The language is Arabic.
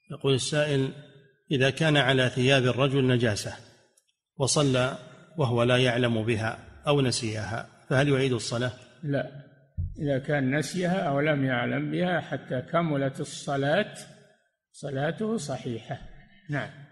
يقول السائل: إذا كان على ثياب الرجل نجاسة وصلى وهو لا يعلم بها أو نسيها فهل يعيد الصلاة؟ لا، إذا كان نسيها أو لم يعلم بها حتى كملت الصلاة صلاته صحيحة. نعم.